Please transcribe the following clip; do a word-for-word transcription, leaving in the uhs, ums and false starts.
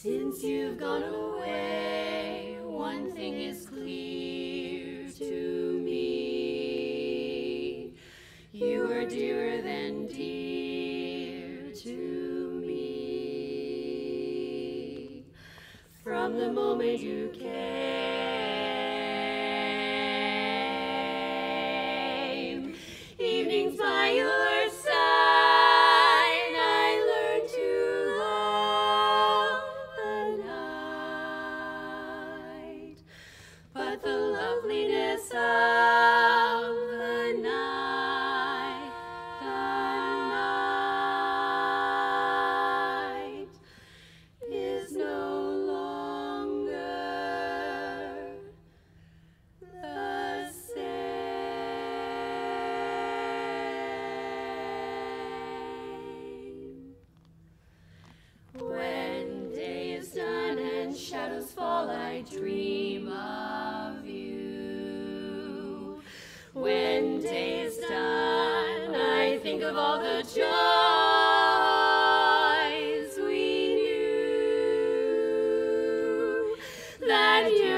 Since you've gone away, one thing is clear to me. You were dearer than dear to me. From the moment you came, evenings by your side, I learned to love the night. But the loveliness of the night, the night is no longer the same. When day is done and shadows fall, I dream of you. When day is done, I think of all the joys we knew, that you